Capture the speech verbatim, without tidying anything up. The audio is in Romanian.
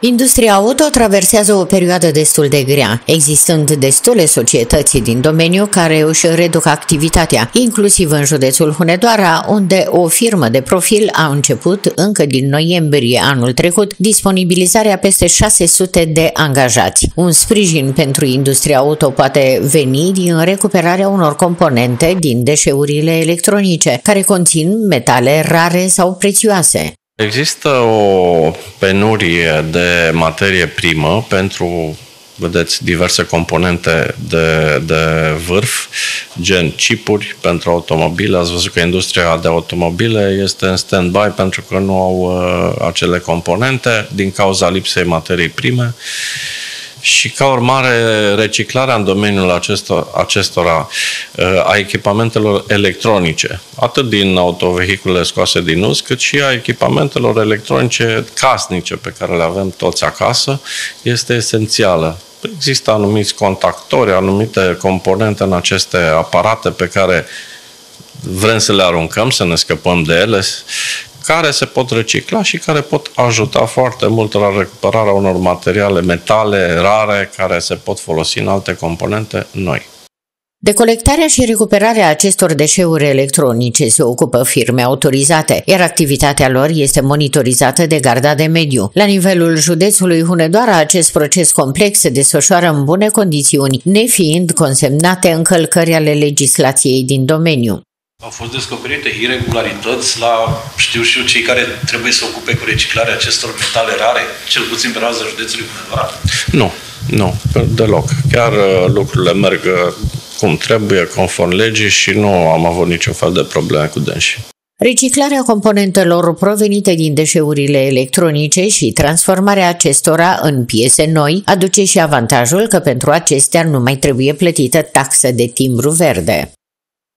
Industria auto traversează o perioadă destul de grea, existând destule societăți din domeniu care își reduc activitatea, inclusiv în județul Hunedoara, unde o firmă de profil a început încă din noiembrie anul trecut disponibilizarea peste șase sute de angajați. Un sprijin pentru industria auto poate veni din recuperarea unor componente din deșeurile electronice, care conțin metale rare sau prețioase. Există o penurie de materie primă pentru, vedeți, diverse componente de, de vârf, gen chipuri pentru automobile. Ați văzut că industria de automobile este în stand-by pentru că nu au uh, acele componente din cauza lipsei materiei prime. Și ca urmare, reciclarea în domeniul acestor, acestora a echipamentelor electronice, atât din autovehicule scoase din uz, cât și a echipamentelor electronice casnice pe care le avem toți acasă, este esențială. Există anumiți contactori, anumite componente în aceste aparate pe care vrem să le aruncăm, să ne scăpăm de ele, care se pot recicla și care pot ajuta foarte mult la recuperarea unor materiale, metale rare, care se pot folosi în alte componente noi. De colectarea și recuperarea acestor deșeuri electronice se ocupă firme autorizate, iar activitatea lor este monitorizată de Garda de Mediu. La nivelul județului Hunedoara, acest proces complex se desfășoară în bune condiții, nefiind consemnate încălcări ale legislației din domeniu. Au fost descoperite iregularități la, știu și eu, cei care trebuie să ocupe cu reciclarea acestor metale rare, cel puțin pe raza județului Hunedoara? Nu, nu, deloc. Chiar lucrurile merg cum trebuie, conform legii și nu am avut niciun fel de probleme cu dânsii. Reciclarea componentelor provenite din deșeurile electronice și transformarea acestora în piese noi aduce și avantajul că pentru acestea nu mai trebuie plătită taxă de timbru verde.